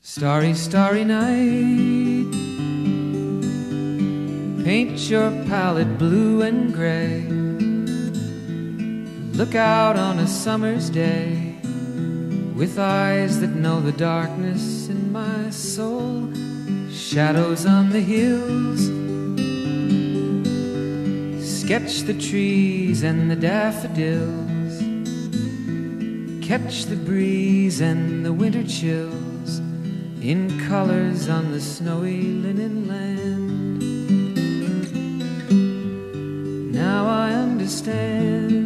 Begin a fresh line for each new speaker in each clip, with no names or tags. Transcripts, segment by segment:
Starry, starry night, paint your palette blue and gray. Look out on a summer's day with eyes that know the darkness in my soul. Shadows on the hills, sketch the trees and the daffodils, catch the breeze and the winter chills in colors on the snowy linen land. Now I understand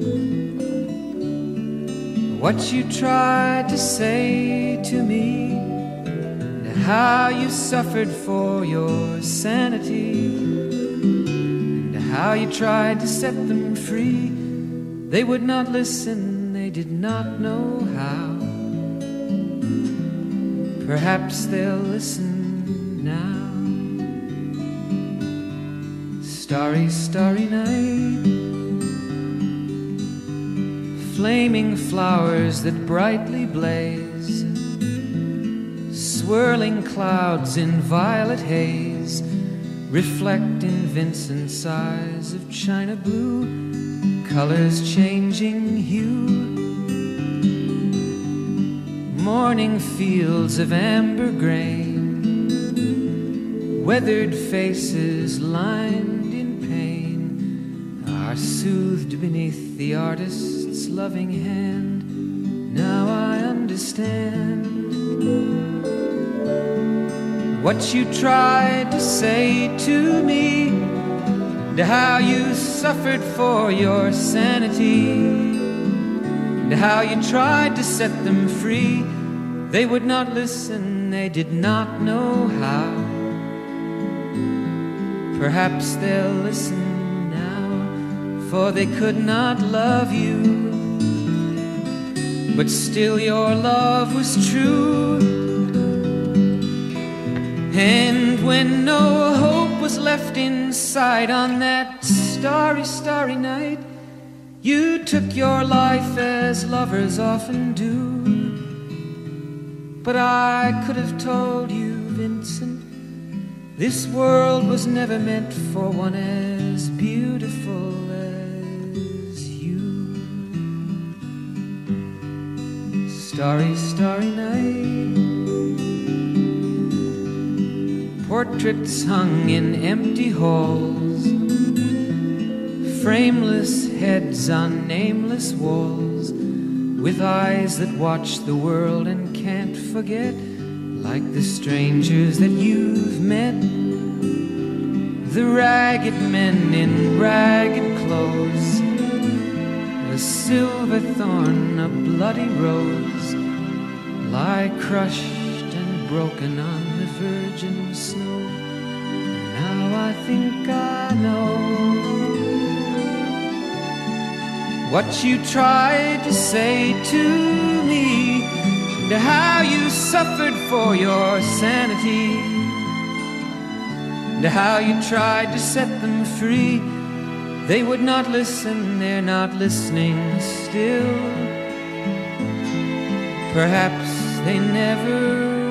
what you tried to say to me, and how you suffered for your sanity, and how you tried to set them free. They would not listen, they did not know how. Perhaps they'll listen now. Starry, starry night, flaming flowers that brightly blaze, swirling clouds in violet haze, reflect in Vincent's eyes of china blue, colors changing hue. Morning fields of amber grain, weathered faces lined in pain, are soothed beneath the artist's loving hand. Now I understand what you tried to say to me, and how you suffered for your sanity, and how you tried to set them free. They would not listen, they did not know how. Perhaps they'll listen now, for they could not love you, but still your love was true. And when no hope was left inside on that starry, starry night, you took your life as lovers often do. But I could have told you, Vincent, this world was never meant for one as beautiful as you. Starry, starry night, portraits hung in empty halls, frameless heads on nameless walls, with eyes that watch the world and can't forget, like the strangers that you've met, the ragged men in ragged clothes, a silver thorn, a bloody rose, lie crushed and broken on the virgin snow. Now I think I know what you tried to say to me, and how you suffered for your sanity, and how you tried to set them free. They would not listen, they're not listening still. Perhaps they never